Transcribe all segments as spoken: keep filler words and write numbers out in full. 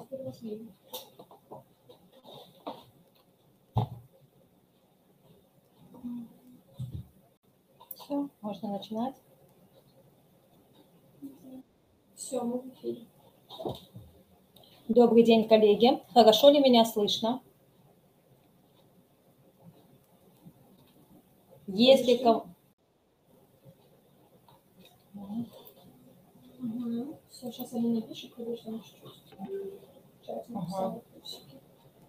Все, можно начинать. Все, мы в эфире. Добрый день, коллеги. Хорошо ли меня слышно? Если кому... Угу. Все, сейчас они напишут, когда что мы чуть-чуть. Сейчас написала плюсики.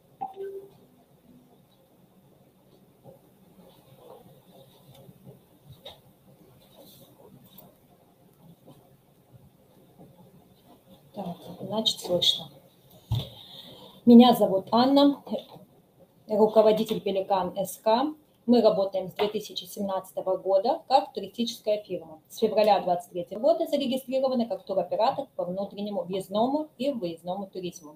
Так, значит, слышно. Меня зовут Анна, руководитель Пеликан СК. Мы работаем с две тысячи семнадцатого года как туристическая фирма. С февраля две тысячи двадцать третьего года зарегистрированы как туроператор по внутреннему въездному и выездному туризму.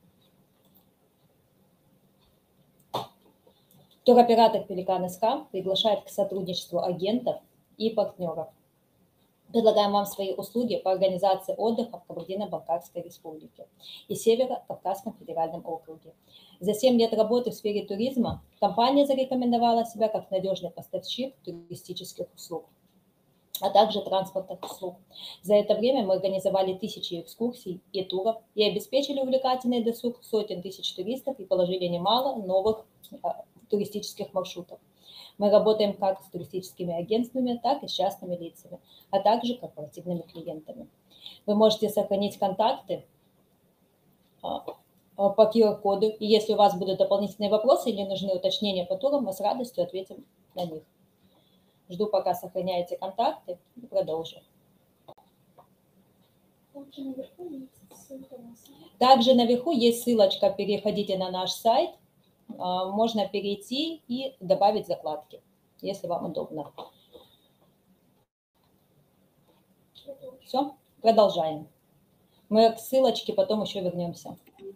Туроператор Пеликан СК приглашает к сотрудничеству агентов и партнеров. Предлагаем вам свои услуги по организации отдыха в Кабардино-Балкарской республике и Северо-Кавказском федеральном округе. За семь лет работы в сфере туризма компания зарекомендовала себя как надежный поставщик туристических услуг, а также транспортных услуг. За это время мы организовали тысячи экскурсий и туров и обеспечили увлекательный досуг сотен тысяч туристов и положили немало новых а, туристических маршрутов. Мы работаем как с туристическими агентствами, так и с частными лицами, а также корпоративными клиентами. Вы можете сохранить контакты по ку ар-коду, и если у вас будут дополнительные вопросы или нужны уточнения по турам, мы с радостью ответим на них. Жду, пока сохраняете контакты, и продолжим. Также наверху есть ссылочка, переходите на наш сайт. Можно перейти и добавить закладки, если вам удобно. Все, продолжаем. Мы к ссылочке потом еще вернемся.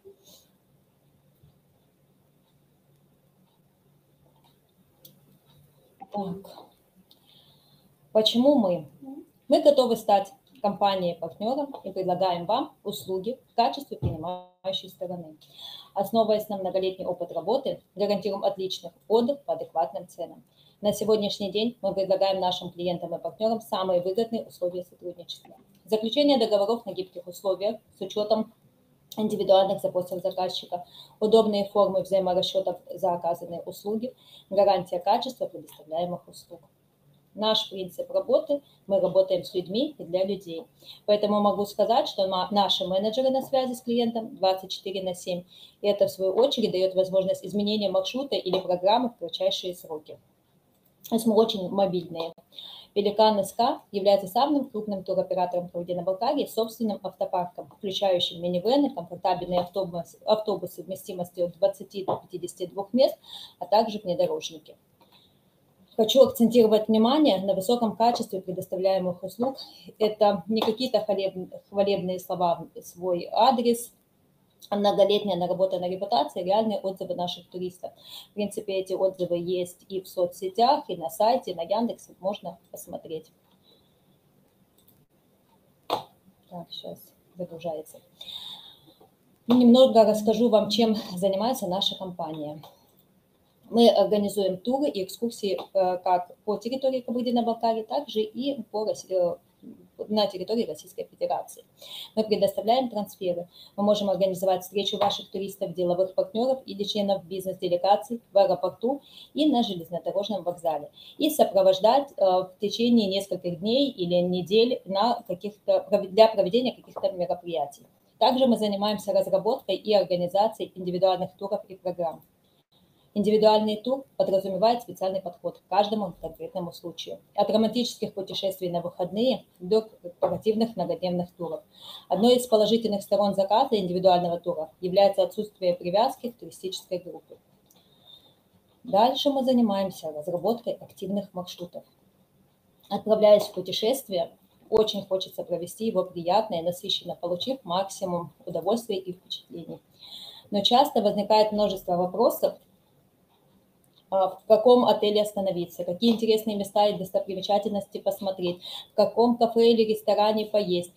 Так. Почему мы? Мы готовы стать компанией-партнером и предлагаем вам услуги в качестве принимающей стороны. Основываясь на многолетний опыт работы, гарантируем отличный отдых по адекватным ценам. На сегодняшний день мы предлагаем нашим клиентам и партнерам самые выгодные условия сотрудничества. Заключение договоров на гибких условиях с учетом индивидуальных запросов заказчика, удобные формы взаиморасчетов за оказанные услуги, гарантия качества предоставляемых услуг. Наш принцип работы – мы работаем с людьми и для людей. Поэтому могу сказать, что наши менеджеры на связи с клиентом двадцать четыре на семь. И это, в свою очередь, дает возможность изменения маршрута или программы в кратчайшие сроки. То есть мы очень мобильные. Пеликан СК является самым крупным туроператором Кабардино-Балкарии с собственным автопарком, включающим минивэны, комфортабельные автобусы, автобусы вместимостью от двадцати до пятидесяти двух мест, а также внедорожники. Хочу акцентировать внимание на высоком качестве предоставляемых услуг. Это не какие-то хвалебные слова в свой адрес, а многолетняя наработанная репутация, реальные отзывы наших туристов. В принципе, эти отзывы есть и в соцсетях, и на сайте, и на Яндексе, можно посмотреть. Так, сейчас загружается. Немного расскажу вам, чем занимается наша компания. Мы организуем туры и экскурсии как по территории Кабардино-Балкарии, так же и по, на территории Российской Федерации. Мы предоставляем трансферы. Мы можем организовать встречу ваших туристов, деловых партнеров или членов бизнес-делегаций в аэропорту и на железнодорожном вокзале. И сопровождать в течение нескольких дней или недель на каких-то, для проведения каких-то мероприятий. Также мы занимаемся разработкой и организацией индивидуальных туров и программ. Индивидуальный тур подразумевает специальный подход к каждому конкретному случаю. От романтических путешествий на выходные до корпоративных многодневных туров. Одной из положительных сторон заказа индивидуального тура является отсутствие привязки к туристической группе. Дальше мы занимаемся разработкой активных маршрутов. Отправляясь в путешествие, очень хочется провести его приятно и насыщенно, получив максимум удовольствия и впечатлений. Но часто возникает множество вопросов, в каком отеле остановиться, какие интересные места и достопримечательности посмотреть, в каком кафе или ресторане поесть.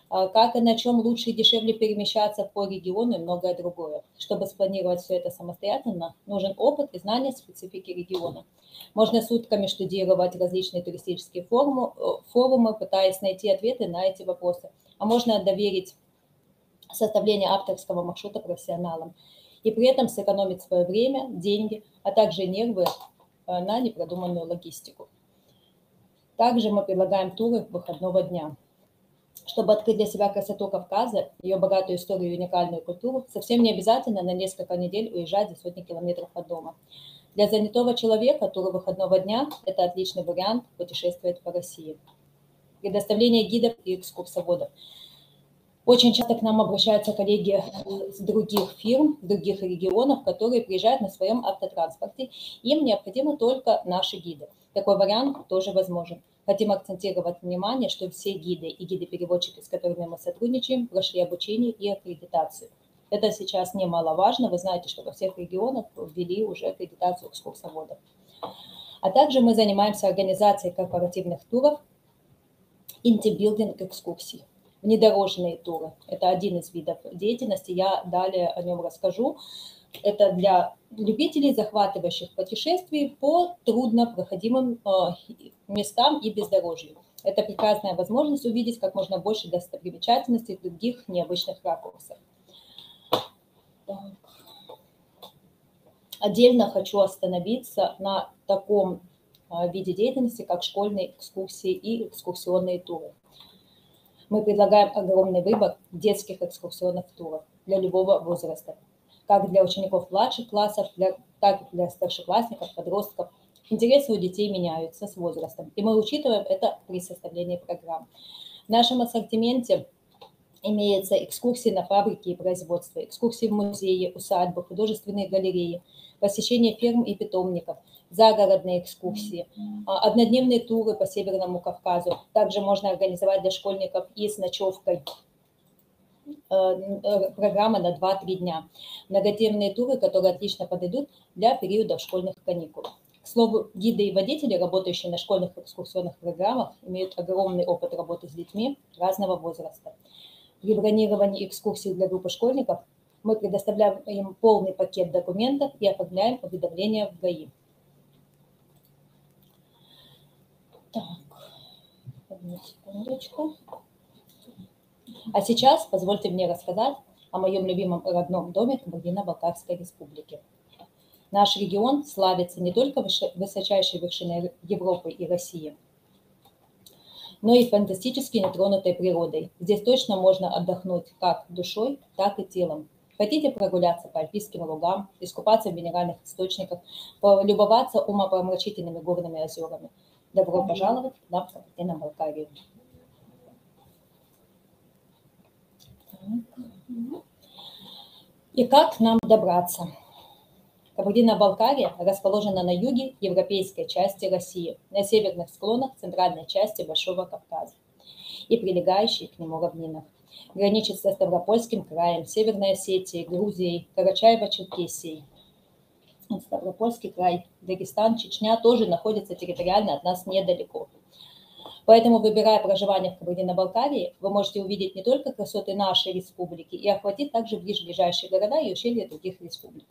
как и на чем лучше и дешевле перемещаться по региону и многое другое. Чтобы спланировать все это самостоятельно, нужен опыт и знания специфики региона. Можно сутками штудировать различные туристические форумы, форумы, пытаясь найти ответы на эти вопросы. А можно доверить составление авторского маршрута профессионалам и при этом сэкономить свое время, деньги, а также нервы на непродуманную логистику. Также мы предлагаем туры выходного дня. Чтобы открыть для себя красоту Кавказа, ее богатую историю и уникальную культуру, совсем не обязательно на несколько недель уезжать за сотни километров от дома. Для занятого человека туры выходного дня – это отличный вариант путешествовать по России. Предоставление гидов и экскурсоводов. Очень часто к нам обращаются коллеги с других фирм, других регионов, которые приезжают на своем автотранспорте. Им необходимы только наши гиды. Такой вариант тоже возможен. Хотим акцентировать внимание, что все гиды и гиды-переводчики, с которыми мы сотрудничаем, прошли обучение и аккредитацию. Это сейчас немаловажно. Вы знаете, что во всех регионах ввели уже аккредитацию экскурсоводов. А также мы занимаемся организацией корпоративных туров, интибилдинг экскурсий. Внедорожные туры – это один из видов деятельности, я далее о нем расскажу. Это для любителей захватывающих путешествий по труднопроходимым местам и бездорожью. Это прекрасная возможность увидеть как можно больше достопримечательностей в других необычных ракурсах. Так. Отдельно хочу остановиться на таком виде деятельности, как школьные экскурсии и экскурсионные туры. Мы предлагаем огромный выбор детских экскурсионных туров для любого возраста, как для учеников младших классов, для, так и для старшеклассников, подростков. Интересы у детей меняются с возрастом, и мы учитываем это при составлении программ. В нашем ассортименте имеются экскурсии на фабрики и производства, экскурсии в музеи, усадьбы, художественные галереи, посещение ферм и питомников, загородные экскурсии, однодневные туры по Северному Кавказу. Также можно организовать для школьников и с ночевкой программы на два-три дня. Многодневные туры, которые отлично подойдут для периода школьных каникул. К слову, гиды и водители, работающие на школьных экскурсионных программах, имеют огромный опыт работы с детьми разного возраста. При бронировании экскурсий для группы школьников мы предоставляем им полный пакет документов и оформляем уведомления в ГАИ. Так, одну секундочку. А сейчас позвольте мне рассказать о моем любимом родном доме Кабардино-Балкарской республики. Наш регион славится не только высочайшей вершиной Европы и России, но и фантастически нетронутой природой. Здесь точно можно отдохнуть как душой, так и телом. Хотите прогуляться по альпийским лугам, искупаться в минеральных источниках, полюбоваться умопомрачительными горными озерами? Добро пожаловать к нам в Кабардино-Балкарию. И как к нам добраться? Кабардино-Балкария расположена на юге европейской части России, на северных склонах центральной части Большого Кавказа и прилегающих к нему равнинах. Граничит со Ставропольским краем, Северной Осетией, Грузией, Карачаево-Черкесией. Ставропольский край, Дагестан, Чечня тоже находятся территориально от нас недалеко. Поэтому, выбирая проживание в Кабардино-Балкарии, вы можете увидеть не только красоты нашей республики и охватить также ближайшие города и ущелья других республик.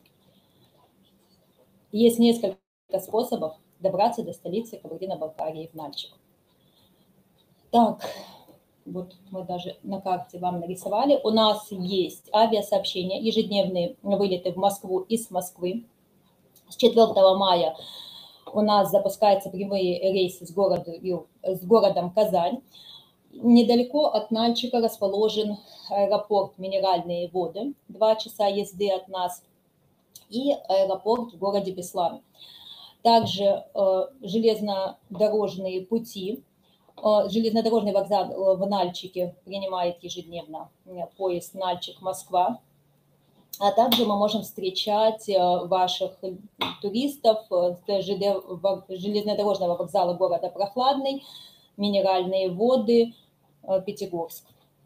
Есть несколько способов добраться до столицы Кабардино-Балкарии в Нальчик. Так, вот мы даже на карте вам нарисовали. У нас есть авиасообщения, ежедневные вылеты в Москву и с Москвы. С четвёртого мая у нас запускаются прямые рейсы с, города, с городом Казань. Недалеко от Нальчика расположен аэропорт «Минеральные воды», два часа езды от нас, и аэропорт в городе Беслан. Также э, железнодорожные пути. Э, железнодорожный вокзал в Нальчике принимает ежедневно поезд Нальчик-Москва. А также мы можем встречать ваших туристов с железнодорожного вокзала города Прохладный, Минеральные воды, Пятигорск.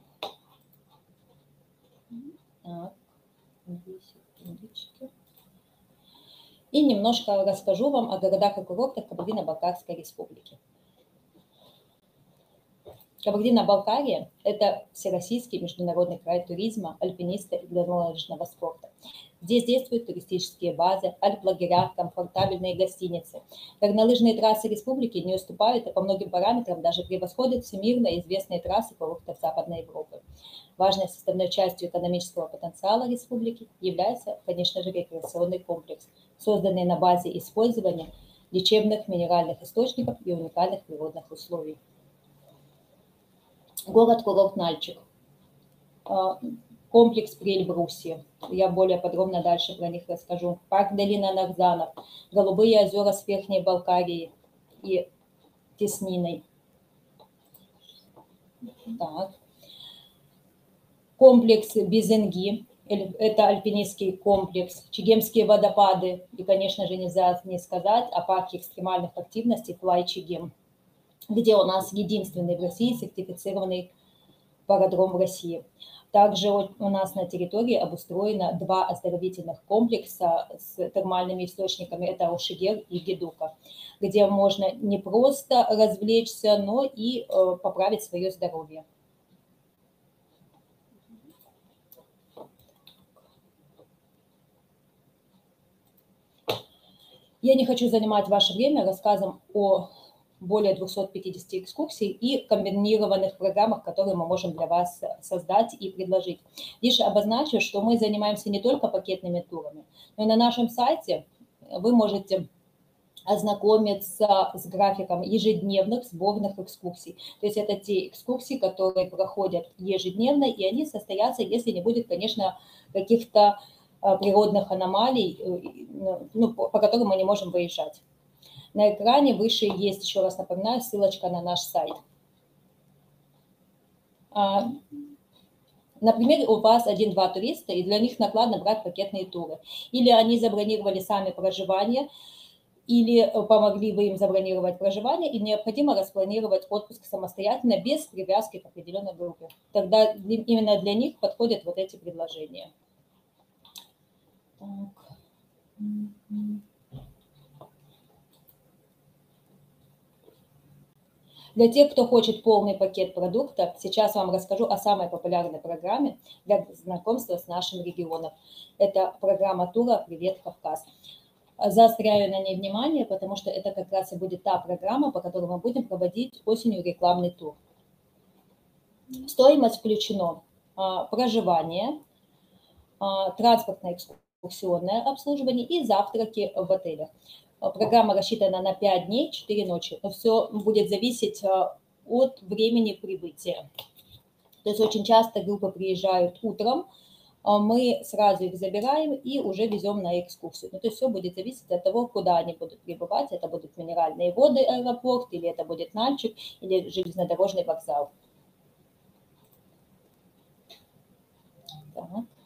Так, две секундочки. И немножко расскажу вам о городах и курортах Кабардино-Балкарской республики. Кабардино-Балкария – это всероссийский международный край туризма, альпиниста и горнолыжного спорта. Здесь действуют туристические базы, альп-лагеря, комфортабельные гостиницы. Горнолыжные трассы республики не уступают, а по многим параметрам даже превосходят всемирно известные трассы курортов Западной Европы. Важной составной частью экономического потенциала республики является, конечно же, рекреационный комплекс, созданный на базе использования лечебных минеральных источников и уникальных природных условий. Город-курорт Нальчик. Комплекс при Эльбрусе. Я более подробно дальше про них расскажу. Парк Долина Нарзанов. Голубые озера с Верхней Балкарии и Тесниной. Так. Комплекс Безенги. Это альпинистский комплекс. Чегемские водопады. И, конечно же, нельзя не сказать о парке экстремальных активностей Флай Чегем, где у нас единственный в России сертифицированный пародром в России. Также у нас на территории обустроено два оздоровительных комплекса с термальными источниками. Это Ошигер и Гедука, где можно не просто развлечься, но и поправить свое здоровье. Я не хочу занимать ваше время рассказом о более двухсот пятидесяти экскурсий и комбинированных программах, которые мы можем для вас создать и предложить. Лишь обозначу, что мы занимаемся не только пакетными турами, но и на нашем сайте вы можете ознакомиться с графиком ежедневных сборных экскурсий. То есть это те экскурсии, которые проходят ежедневно, и они состоятся, если не будет, конечно, каких-то природных аномалий, ну, по которым мы не можем выезжать. На экране выше есть, еще раз напоминаю, ссылочка на наш сайт. Например, у вас один-два туриста, и для них накладно брать пакетные туры. Или они забронировали сами проживание, или помогли вы им забронировать проживание, и необходимо распланировать отпуск самостоятельно, без привязки к определенной группе. Тогда именно для них подходят вот эти предложения. Так. Для тех, кто хочет полный пакет продуктов, сейчас вам расскажу о самой популярной программе для знакомства с нашим регионом. Это программа тура «Привет, Кавказ». Заостряю на ней внимание, потому что это как раз и будет та программа, по которой мы будем проводить осенью рекламный тур. В стоимость включено проживание, транспортно-экскурсионное обслуживание и завтраки в отелях. Программа рассчитана на пять дней, четыре ночи, но все будет зависеть от времени прибытия. То есть очень часто группы приезжают утром, мы сразу их забираем и уже везем на экскурсию. Ну, то есть все будет зависеть от того, куда они будут прибывать. Это будут минеральные воды, аэропорт, или это будет Нальчик, или железнодорожный вокзал. Так.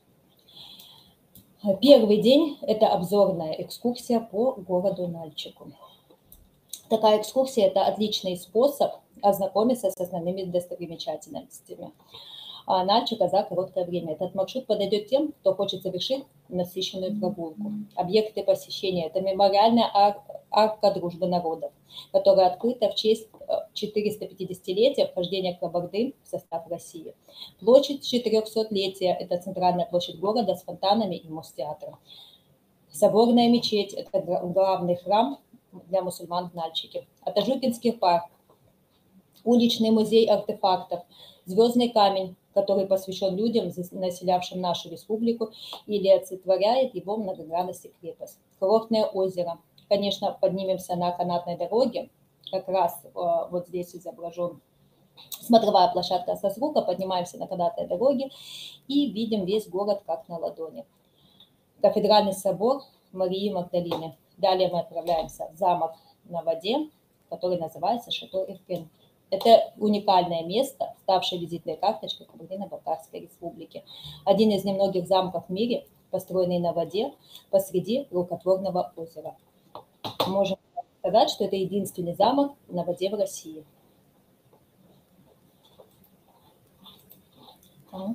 Первый день – это обзорная экскурсия по городу Нальчику. Такая экскурсия – это отличный способ ознакомиться с основными достопримечательностями Нальчика за короткое время. Этот маршрут подойдет тем, кто хочет совершить насыщенную прогулку. Объекты посещения – это мемориальная ар- арка дружбы народов, которая открыта в честь четырехсот-пятидесятилетия вхождения Кабарды в состав России. Площадь четырехсотлетия – это центральная площадь города с фонтанами и Мостеатром. Соборная мечеть – это главный храм для мусульман в Нальчике. Атажукинский парк, уличный музей артефактов, Звездный камень, который посвящен людям, населявшим нашу республику, или олицетворяет его многогранность и крепость. Курортное озеро. Конечно, поднимемся на канатной дороге, как раз э, вот здесь изображен смотровая площадка Сосрука, поднимаемся на канатной дороге и видим весь город как на ладони. Кафедральный собор Марии Магдалины. Далее мы отправляемся в замок на воде, который называется Шато Ирпен. Это уникальное место, ставшее визитной карточкой Кабардино-Балкарской республики. Один из немногих замков в мире, построенный на воде посреди рукотворного озера. Можем сказать, что это единственный замок на воде в России. Так.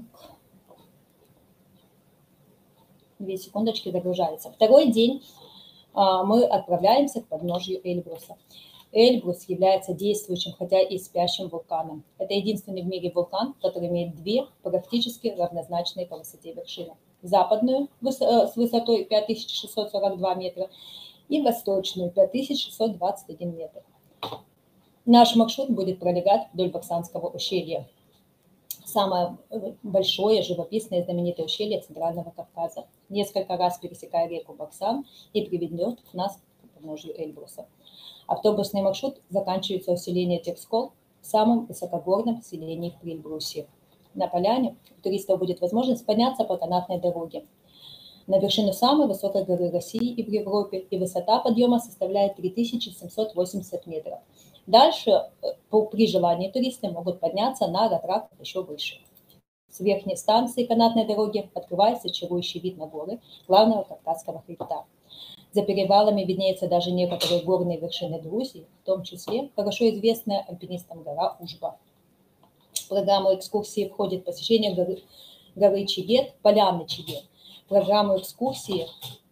Две секундочки, загружается. Второй день мы отправляемся к подножью Эльбруса. Эльбрус является действующим, хотя и спящим вулканом. Это единственный в мире вулкан, который имеет две практически равнозначные по высоте вершины. Западную с высотой пять тысяч шестьсот сорок два метра и восточную пять тысяч шестьсот двадцать один метр. Наш маршрут будет пролегать вдоль Баксанского ущелья. Самое большое, живописное, знаменитое ущелье Центрального Кавказа. Несколько раз пересекая реку Баксан и приведет нас к подножью Эльбруса. Автобусный маршрут заканчивается у селения Текскол, в самом высокогорном селении в Прильбрусе. На поляне у туристов будет возможность подняться по канатной дороге на вершину самой высокой горы России и в Европе, и высота подъема составляет три тысячи семьсот восемьдесят метров. Дальше, при желании, туристы могут подняться на ратрак еще выше. С верхней станции канатной дороги открывается чарующий вид на горы главного Кавказского хребта. За перевалами виднеются даже некоторые горные вершины Грузии, в том числе хорошо известная альпинистам гора Ужба. В программу экскурсии входит посещение горы, горы Чигет, поляны Чигет. В программу экскурсии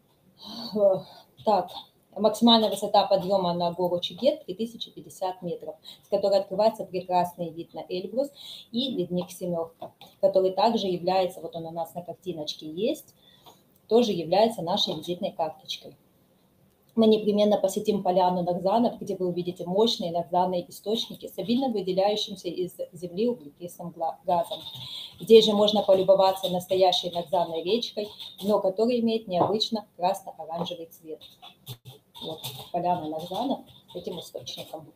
так, максимальная высота подъема на гору Чигет три тысячи пятьдесят метров, с которой открывается прекрасный вид на Эльбрус и ледник Семерка, который также является, вот он у нас на картиночке есть, тоже является нашей визитной карточкой. Мы непременно посетим поляну Нарзанов, где вы увидите мощные нарзанные источники с обильно выделяющимся из земли углекислым газом. Здесь же можно полюбоваться настоящей нарзанной речкой, дно которой имеет необычно красно-оранжевый цвет. Вот поляна Нарзанов с этим источником.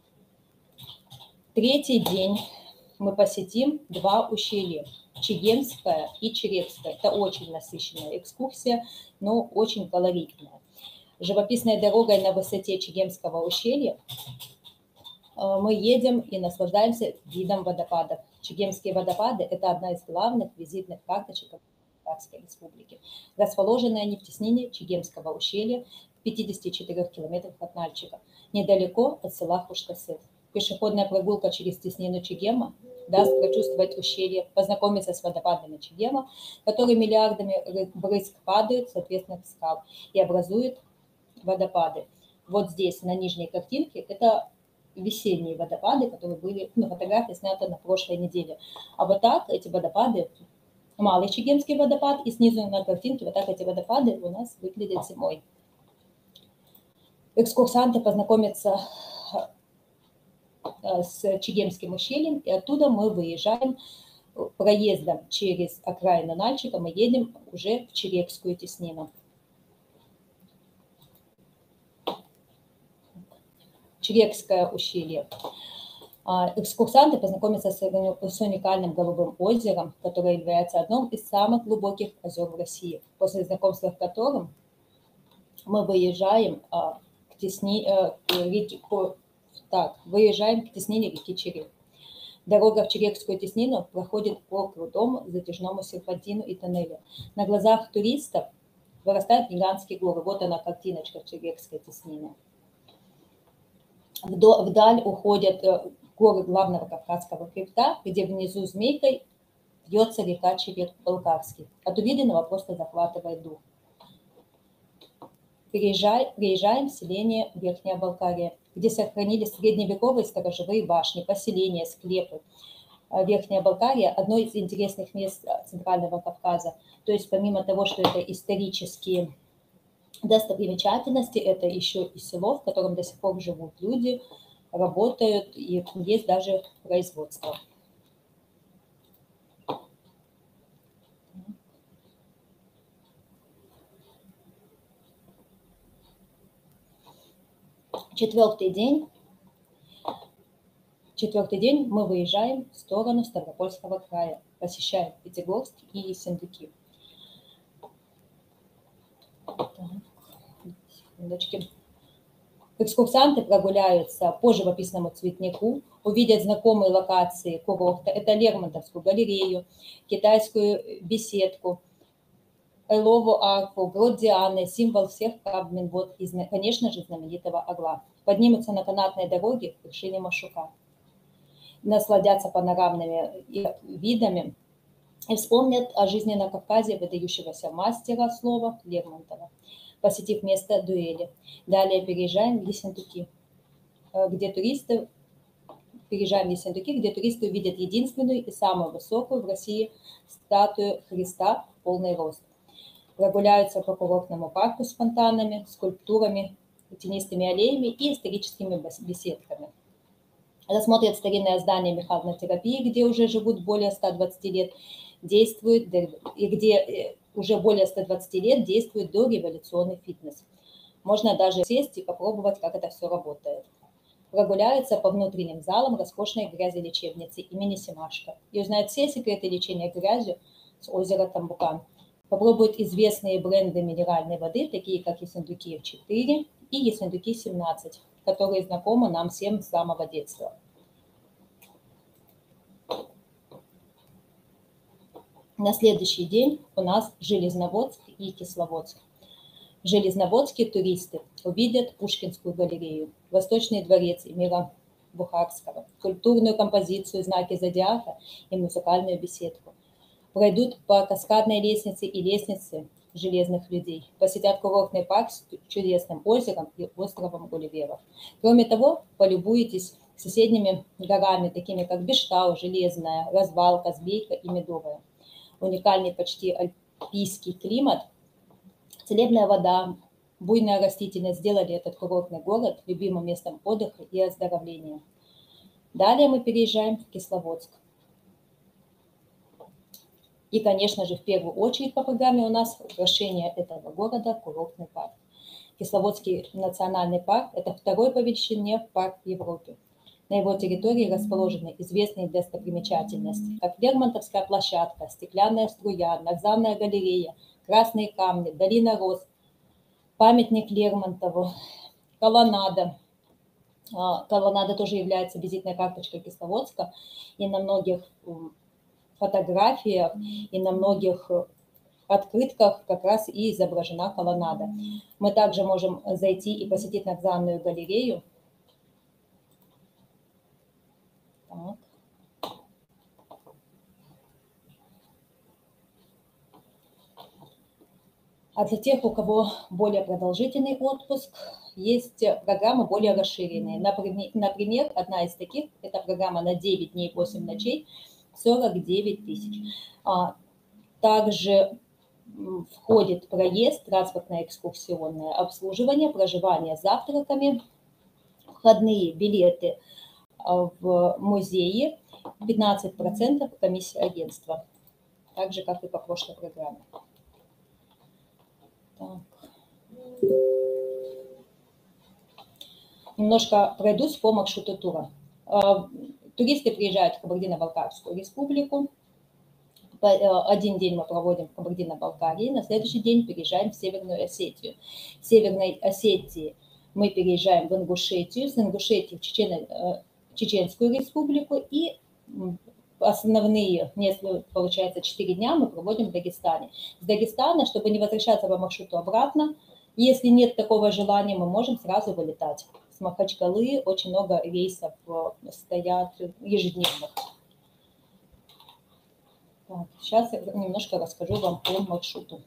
Третий день мы посетим два ущелья. Чегемская и Черекская. Это очень насыщенная экскурсия, но очень колоритная. Живописной дорогой на высоте Чегемского ущелья мы едем и наслаждаемся видом водопадов. Чегемские водопады – это одна из главных визитных карточек Кавказской республики. Расположены они в теснине Чегемского ущелья в пятидесяти четырёх километрах от Нальчика, недалеко от села Хушкасыр. Пешеходная прогулка через теснину Чегема даст прочувствовать ущелье, познакомиться с водопадами Чегема, которые миллиардами брызг падают, соответственно, в скал и образуют водопады. Вот здесь, на нижней картинке, это весенние водопады, которые были, ну, фотография снята на прошлой неделе. А вот так эти водопады, малый Чегемский водопад, и снизу на картинке вот так эти водопады у нас выглядят зимой. Экскурсанты познакомятся с Чегемским ущельем, и оттуда мы выезжаем проездом через окраину Нальчика, мы едем уже в Черекскую теснину. Черекское ущелье. Экскурсанты познакомятся с уникальным голубым озером, которое является одним из самых глубоких озер в России, после знакомства с которым мы выезжаем к тесни, реки, так, выезжаем к теснине реки Черек. Дорога в Черекскую теснину проходит по крутому затяжному серпантину и тоннелю. На глазах туристов вырастают гигантские горы. Вот она картиночка Черекской теснины. Вдаль уходят горы главного Кавказского хребта, где внизу змейкой бьется река Черек-Балкарский. От увиденного просто захватывает дух. Приезжай, приезжаем в селение Верхняя Балкария, где сохранились средневековые сторожевые башни, поселения, склепы. Верхняя Балкария – одно из интересных мест Центрального Кавказа. То есть помимо того, что это исторические достопримечательности, это еще и село, в котором до сих пор живут люди, работают, и есть даже производство. Четвертый день. Четвертый день мы выезжаем в сторону Ставропольского края, посещаем Пятигорск и Ессентуки. Секундочки. Экскурсанты прогуляются по живописному цветнику, увидят знакомые локации курорта. Это Лермонтовскую галерею, китайскую беседку, Элову арку, грот Дианы, символ всех Кабминвод и, конечно же, знаменитого орла. Поднимутся на канатной дороге к вершине Машука, насладятся панорамными видами и вспомнят о жизни на Кавказе выдающегося мастера слова Лермонтова, посетив место дуэли. Далее переезжаем в Ессентуки. где туристы, переезжаем в Ессентуки, где туристы увидят единственную и самую высокую в России статую Христа в полный рост. Прогуляются по курортному парку с фонтанами, скульптурами, тенистыми аллеями и историческими беседками. Рассмотрят старинное здание механотерапии, где уже живут более ста двадцати лет, действует, и где уже более ста двадцати лет действует дореволюционный фитнес. Можно даже сесть и попробовать, как это все работает. Прогуляются по внутренним залам роскошной грязелечебницы имени Семашко и узнают все секреты лечения грязью с озера Тамбукан. Попробуют известные бренды минеральной воды, такие как Ессентуки четыре и Ессентуки семнадцать, которые знакомы нам всем с самого детства. На следующий день у нас Железноводск и Кисловодск. В Железноводске туристы увидят Пушкинскую галерею, Восточный дворец Эмира Бухарского, культурную композицию «Знаки зодиака» и музыкальную беседку. Пройдут по каскадной лестнице и лестнице железных людей, посетят курортный парк с чудесным озером и островом Гулливеров. Кроме того, полюбуетесь соседними горами, такими как Бештау, Железная, Развалка, Сбейка и Медовая. Уникальный почти альпийский климат, целебная вода, буйная растительность сделали этот курортный город любимым местом отдыха и оздоровления. Далее мы переезжаем в Кисловодск. И, конечно же, в первую очередь по программе у нас украшение этого города – курортный парк. Кисловодский национальный парк – это второй по величине парк в Европе. На его территории расположены известные достопримечательности, как Лермонтовская площадка, Стеклянная струя, Нарзанная галерея, Красные камни, Долина роз, памятник Лермонтову, колоннада. Колоннада тоже является визитной карточкой Кисловодска, и на многих фотографиях и на многих открытках как раз и изображена колоннада. Мы также можем зайти и посетить Нарзанную галерею. Так. А для тех, у кого более продолжительный отпуск, есть программы более расширенные. Например, одна из таких – это программа на девять дней, восемь ночей, сорок девять тысяч. Также входит проезд, транспортное экскурсионное обслуживание, проживание с завтраками, входные билеты в музее, пятнадцать процентов комиссия агентства, так же, как и по прошлой программе. Так. Немножко пройдусь по маршруту тура. Туристы приезжают в Кабардино-Балкарскую республику. Один день мы проводим в Кабардино-Балкарии, на следующий день переезжаем в Северную Осетию. В Северной Осетии мы переезжаем в Ингушетию, с Ингушетии в Чечено, Чеченскую республику, и основные, если получается четыре дня, мы проводим в Дагестане. С Дагестана, чтобы не возвращаться по маршруту обратно, если нет такого желания, мы можем сразу вылетать. С Махачкалы очень много рейсов стоят ежедневных. Так, сейчас я немножко расскажу вам по маршруту.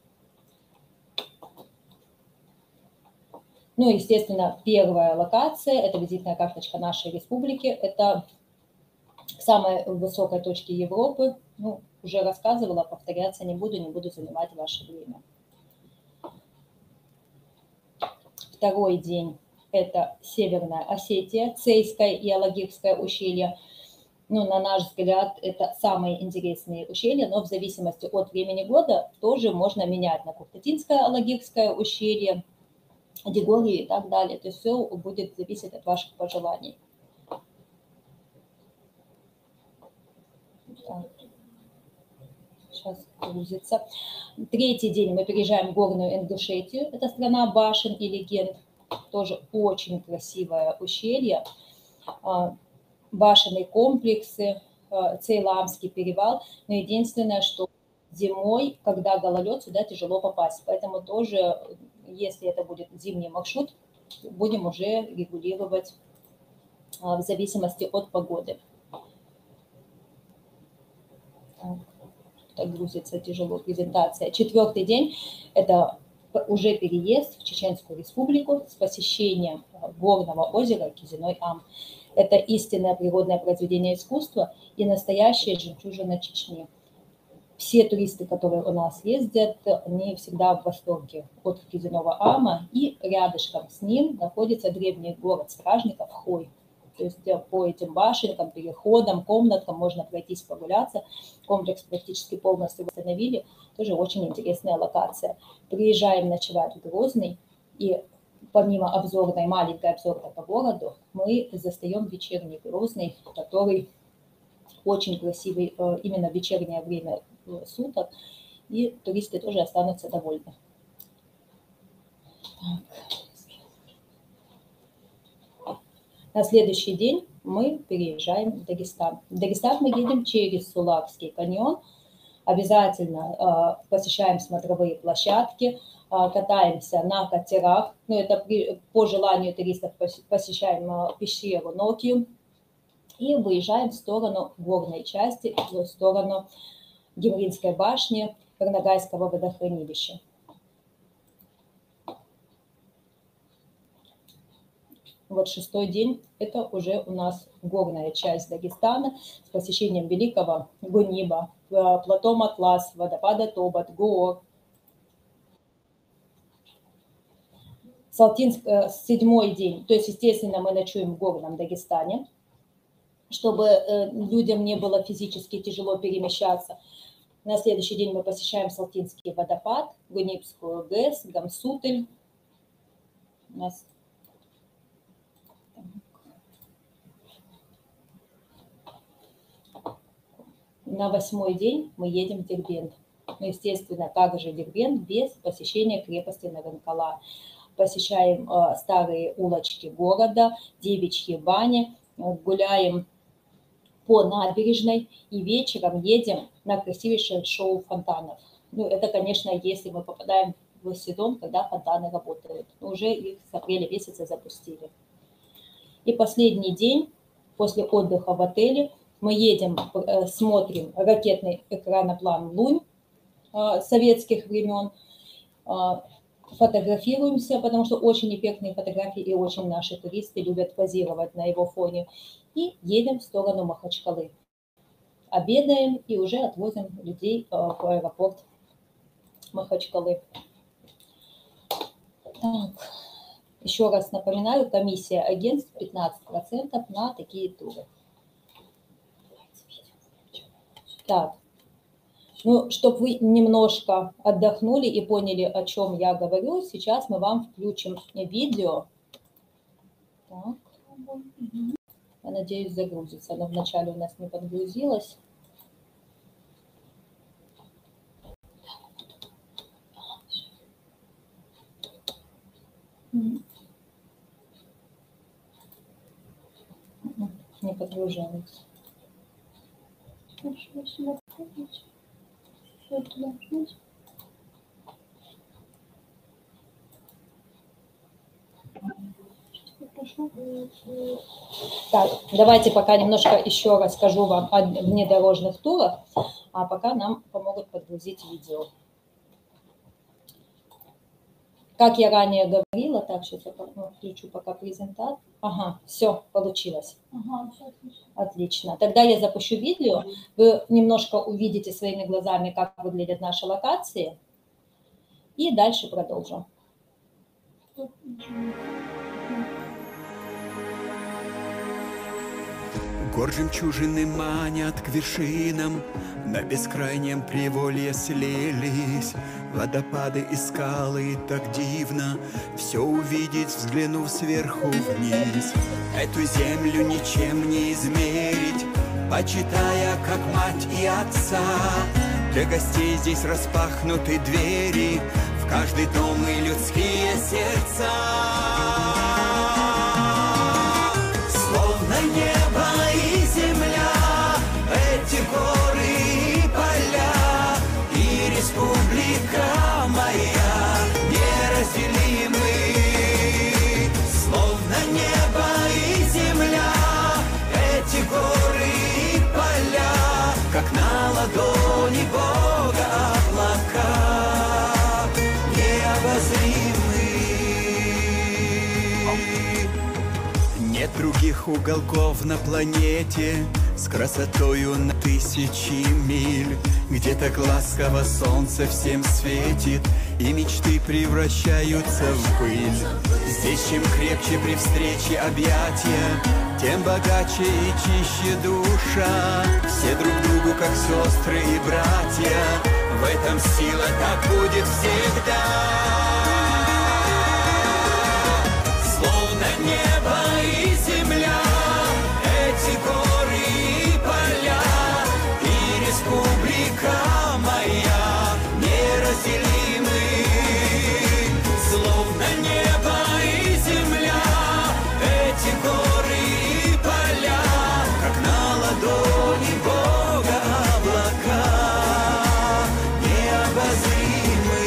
Ну, естественно, первая локация – это визитная карточка нашей республики. Это к самой высокой точке Европы. Ну, уже рассказывала, повторяться не буду, не буду занимать ваше время. Второй день – это Северная Осетия, Цейское и Алагирское ущелье. Ну, на наш взгляд, это самые интересные ущелья, но в зависимости от времени года тоже можно менять на Куртатинское, Алагирское ущелье, Дегорье и так далее. То есть все будет зависеть от ваших пожеланий. Так. Сейчас грузится. Третий день мы переезжаем в Горную Ингушетию. Это страна башен и легенд. Тоже очень красивое ущелье. Башенные комплексы, Цейламский перевал. Но единственное, что зимой, когда гололед, сюда тяжело попасть. Поэтому тоже, если это будет зимний маршрут, будем уже регулировать в зависимости от погоды. Так, так грузится тяжело презентация. Четвертый день – это уже переезд в Чеченскую Республику с посещением горного озера Кизиной-Ам. Это истинное природное произведение искусства и настоящая жемчужина Чечни. Все туристы, которые у нас ездят, они всегда в восторге от Кизиного Ама. И рядышком с ним находится древний город стражников Хой. То есть по этим башенкам, переходам, комнаткам можно пройтись, прогуляться. Комплекс практически полностью восстановили. Тоже очень интересная локация. Приезжаем ночевать в Грозный, и помимо обзорной, маленькой обзорной по городу, мы застаем вечерний Грозный, который очень красивый именно в вечернее время суток, и туристы тоже останутся довольны. Так. На следующий день мы переезжаем в Дагестан. В Дагестан мы едем через Сулакский каньон, обязательно э, посещаем смотровые площадки, э, катаемся на катерах, ну, это при, по желанию туристов посещаем э, пещеру Нокию и выезжаем в сторону горной части, в сторону Гимринской башни, Карнагайского водохранилища. Вот шестой день, это уже у нас горная часть Дагестана с посещением Великого Гуниба, плато Матлас, водопада Тобот, Гоор. Салтинск, седьмой день, то есть, естественно, мы ночуем в горном Дагестане, чтобы людям не было физически тяжело перемещаться. На следующий день мы посещаем Салтинский водопад, Гунибскую ГЭС, Гамсутыль. У нас... На восьмой день мы едем в Дербент. Ну, естественно, также Дербент без посещения крепости Нарынкала. Посещаем э, старые улочки города, девичьи бани, гуляем по набережной и вечером едем на красивейшее шоу фонтанов. Ну, это, конечно, если мы попадаем в сезон, когда фонтаны работают. Уже их с апреля месяца запустили. И последний день после отдыха в отеле мы едем, смотрим ракетный экраноплан «Лунь» советских времен, фотографируемся, потому что очень эффектные фотографии и очень наши туристы любят позировать на его фоне. И едем в сторону Махачкалы. Обедаем и уже отвозим людей в аэропорт Махачкалы. Так. Еще раз напоминаю, комиссия агентств пятнадцать процентов на такие туры. Так. Ну, чтобы вы немножко отдохнули и поняли, о чем я говорю, сейчас мы вам включим видео. Так. Я надеюсь, загрузится. Оно вначале у нас не подгрузилось. Не подгружается. Хорошо, сюда помните. Все это должно быть. Так, давайте пока немножко еще расскажу вам о внедорожных турах, а пока нам помогут подгрузить видео. Как я ранее говорила, так, сейчас я включу пока презентацию. Ага, все, получилось. Ага, все отлично. Отлично. Тогда я запущу видео. Вы немножко увидите своими глазами, как выглядят наши локации. И дальше продолжим. Гор жемчужины манят к вершинам, на бескрайнем приволье слились водопады и скалы, так дивно все увидеть, взглянув сверху вниз. Эту землю ничем не измерить, почитая как мать и отца. Для гостей здесь распахнуты двери, в каждый дом и людские сердца. Словно небо и земля, эти горы и поля, и республика моя неразделимы. Словно небо и земля, эти горы и поля, как на ладони Бога облака, необозримые. Нет других уголков на планете с красотою на тысячи миль, где так ласково солнце всем светит и мечты превращаются в пыль. Здесь чем крепче при встрече объятия, тем богаче и чище душа. Все друг другу как сестры и братья, в этом сила, так будет всегда. Словно небо и земля, эти горы и поля, и республика моя неразделимы. Словно небо и земля, эти горы и поля, как на ладони Бога облака необозримы.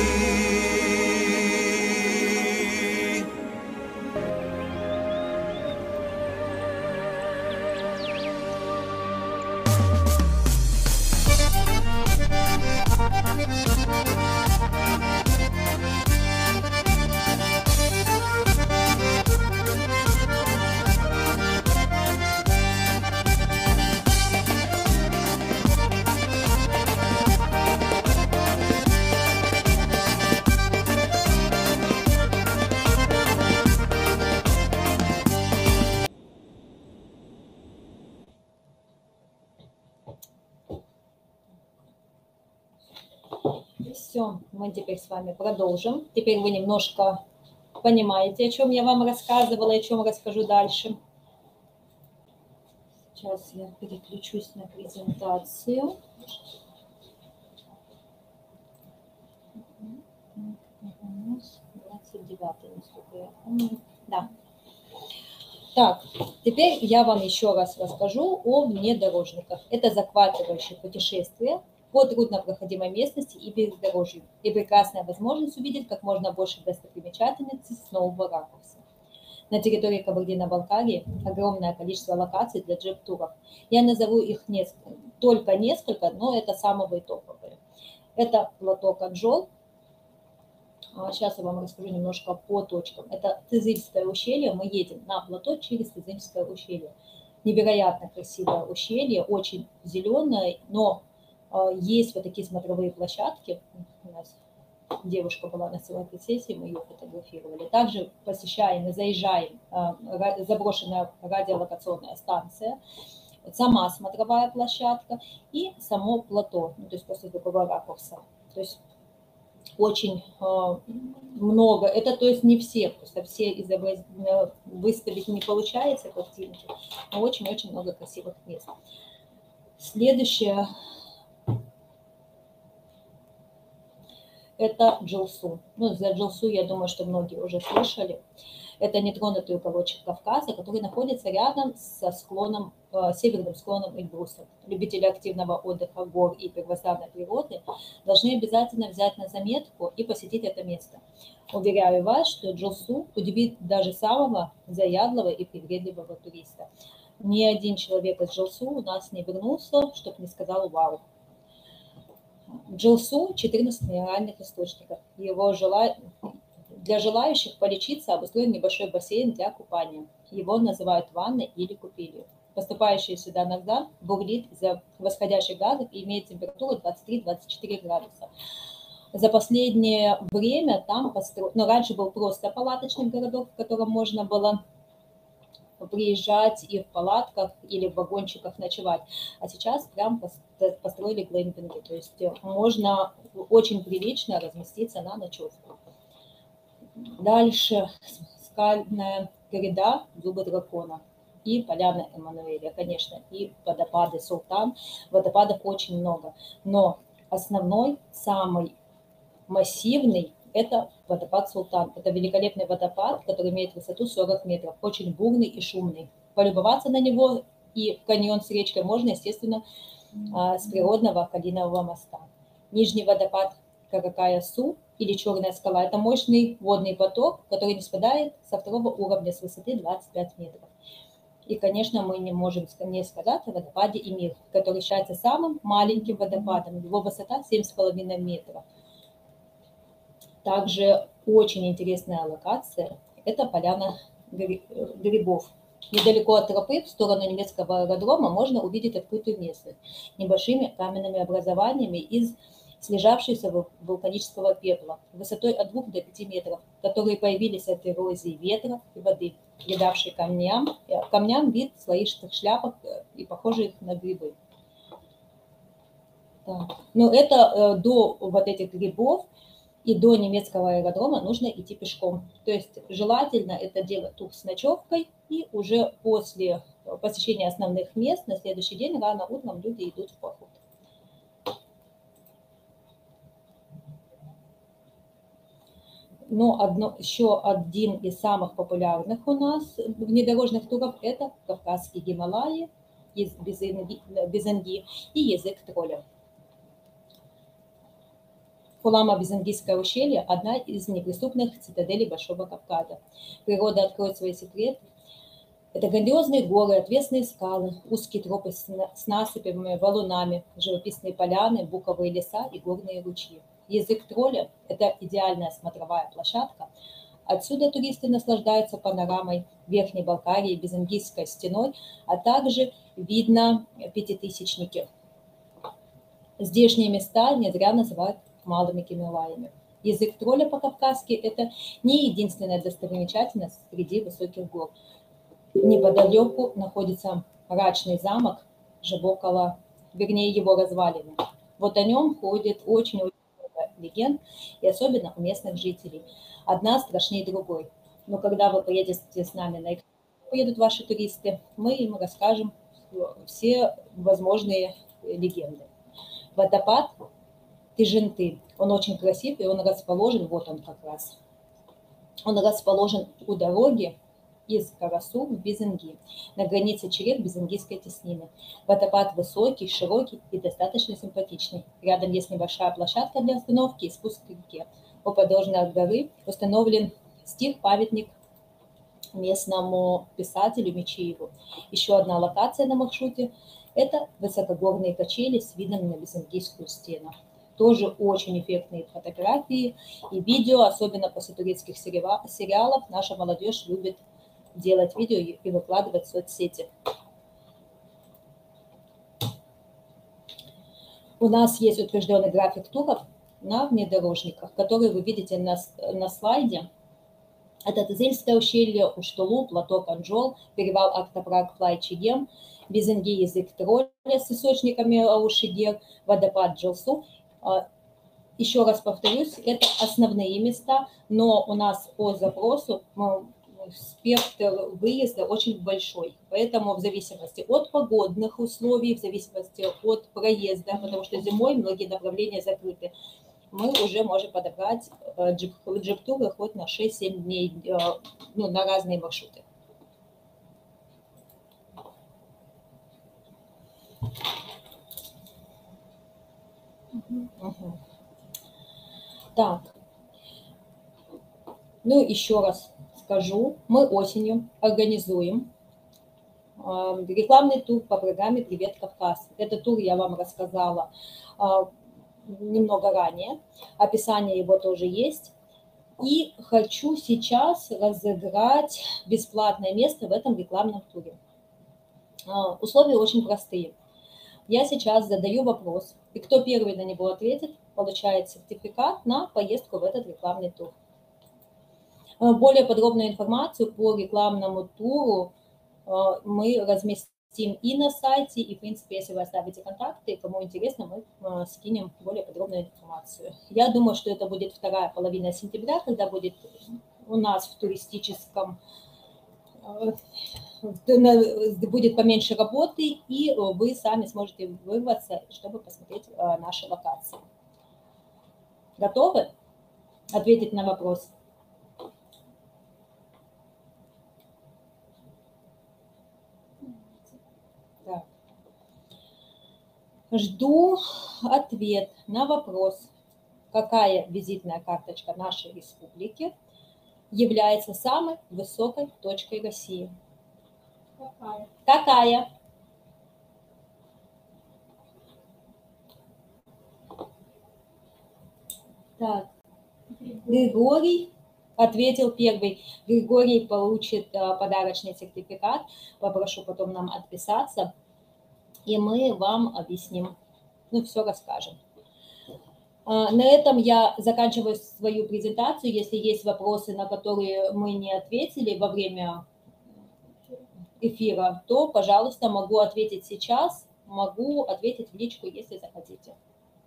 Все, мы теперь с вами продолжим. Теперь вы немножко понимаете, о чем я вам рассказывала, и о чем расскажу дальше. Сейчас я переключусь на презентацию. двадцать девятый, насколько я помню. Да. Так, теперь я вам еще раз расскажу о внедорожниках. Это захватывающее путешествие по труднопроходимой местности и бездорожью, и прекрасная возможность увидеть как можно больше достопримечательностей с нового ракурса. На территории Кабардино-Балкарии огромное количество локаций для джип-туров. Я назову их несколько, только несколько, но это самые топовые. Это плато Канжол. Сейчас я вам расскажу немножко по точкам. Это Тызыльское ущелье. Мы едем на плато через Тызыльское ущелье. Невероятно красивое ущелье, очень зеленое, но есть вот такие смотровые площадки. У нас девушка была на своей сессии, мы ее фотографировали. Также посещаем и заезжаем заброшенная радиолокационная станция, сама смотровая площадка и само плато, ну, то есть после другого ракурса. То есть очень много, это то есть не все, просто все изобразить, выставить не получается картинки, но очень-очень много красивых мест. Следующее. Это Джилсу. Ну, за Джилсу, я думаю, что многие уже слышали. Это нетронутый уголочек Кавказа, который находится рядом со склоном, э, северным склоном Эльбруса. Любители активного отдыха, гор и первозданной природы должны обязательно взять на заметку и посетить это место. Уверяю вас, что Джилсу удивит даже самого заядлого и привередливого туриста. Ни один человек из Джилсу у нас не вернулся, чтобы не сказал «Вау». В Джилсу четырнадцать минеральных источников. Его жела... Для желающих полечиться обустроен небольшой бассейн для купания. Его называют ванной или купелью. Поступающий сюда нагдан бурлит из-за восходящих газов и имеет температуру двадцать три — двадцать четыре градуса. За последнее время там построен... Но раньше был просто палаточный городок, в котором можно было приезжать и в палатках или в вагончиках ночевать. А сейчас прям построили глэмпинги. То есть можно очень прилично разместиться на ночевку. Дальше скальная гряда Зубы дракона и поляна Эммануэля, конечно, и водопады Султан. Водопадов очень много, но основной, самый массивный – это водопад Султан. Это великолепный водопад, который имеет высоту сорок метров, очень бурный и шумный. Полюбоваться на него и в каньон с речкой можно, естественно, с природного Калинового моста. Нижний водопад Каракая-Су или Черная скала – это мощный водный поток, который не спадает со второго уровня с высоты двадцать пять метров. И, конечно, мы не можем не сказать о водопаде Эмир, который считается самым маленьким водопадом. Его высота семь с половиной метров. Также очень интересная локация – это поляна грибов. Недалеко от тропы, в сторону немецкого аэродрома, можно увидеть открытую местность с небольшими каменными образованиями из слежавшегося вулканического пепла высотой от двух до пяти метров, которые появились от эрозии ветра и воды, придавшей камням, камням вид своих шляпок и похожих на грибы. Так. Но это э, до вот этих грибов и до немецкого аэродрома нужно идти пешком. То есть желательно это делать тур с ночевкой, и уже после посещения основных мест на следующий день рано утром люди идут в поход. Но одно, еще один из самых популярных у нас внедорожных туров – это Кавказские Гималаи, Безенги и язык тролля. Фулама-Безенгийское ущелье – одна из неприступных цитаделей Большого Кавказа. Природа откроет свои секреты. Это грандиозные горы, отвесные скалы, узкие тропы с насыпями, валунами, живописные поляны, буковые леса и горные ручьи. Язык тролля – это идеальная смотровая площадка. Отсюда туристы наслаждаются панорамой Верхней Балкарии, Безенгийской стеной, а также видно пятитысячники. Здешние места не зря называют малыми Гималаями. Язык тролля по-кавказски – это не единственная достопримечательность среди высоких гор. Неподалеку находится мрачный замок Жабокала, вернее его развалины. Вот о нем ходит очень-очень много легенд, и особенно у местных жителей. Одна страшнее другой. Но когда вы поедете с нами на экскурсию, поедут ваши туристы, мы им расскажем все возможные легенды. Водопад Тыженты. Он очень красив, и он расположен, вот он как раз. Он расположен у дороги из Карасу в Безенги, на границе черед Безенгийской теснины. Водопад высокий, широкий и достаточно симпатичный. Рядом есть небольшая площадка для остановки и спуск к реке. У подножия горы установлен стих-памятник местному писателю Мечееву. Еще одна локация на маршруте – это высокогорные качели с видом на Безенгийскую стену. Тоже очень эффектные фотографии и видео, особенно после турецких сериалов. Наша молодежь любит делать видео и выкладывать в соцсети. У нас есть утвержденный график туров на внедорожниках, который вы видите на, на слайде. Это Тызыльское ущелье, Уштулу, плато Канджол, перевал Актапрак, Плай-Чегем, Безенги, язык тролля с источниками Аушигер, водопад Джилсу. Еще раз повторюсь, это основные места, но у нас по запросу спектр выезда очень большой. Поэтому в зависимости от погодных условий, в зависимости от проезда, потому что зимой многие направления закрыты, мы уже можем подобрать джип-туры хоть на шесть-семь дней, ну, на разные маршруты. Угу. Так, ну еще раз скажу, мы осенью организуем э, рекламный тур по программе «Привет, Кавказ». Этот тур я вам рассказала э, немного ранее, описание его тоже есть. И хочу сейчас разыграть бесплатное место в этом рекламном туре. Э, условия очень простые. Я сейчас задаю вопрос, и кто первый на него ответит, получает сертификат на поездку в этот рекламный тур. Более подробную информацию по рекламному туру мы разместим и на сайте, и, в принципе, если вы оставите контакты, кому интересно, мы скинем более подробную информацию. Я думаю, что это будет вторая половина сентября, когда будет у нас в туристическом будет поменьше работы, и вы сами сможете вырваться, чтобы посмотреть наши локации. Готовы ответить на вопрос? Так. Жду ответ на вопрос, какая визитная карточка нашей республики является самой высокой точкой России. Какая? Какая? Так, Григорий Ответил первый. Григорий получит подарочный сертификат. Попрошу потом нам отписаться, и мы вам объясним, ну, все расскажем. На этом я заканчиваю свою презентацию. Если есть вопросы, на которые мы не ответили во время эфира, то, пожалуйста, могу ответить сейчас, могу ответить в личку, если захотите.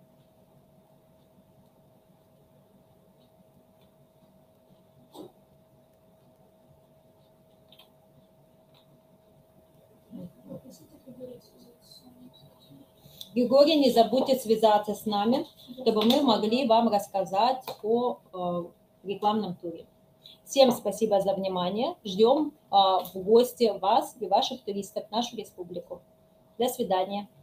Григорий, не забудьте связаться с нами, чтобы мы могли вам рассказать о э, рекламном туре. Всем спасибо за внимание. Ждем э, в гости вас и ваших туристов в нашу республику. До свидания.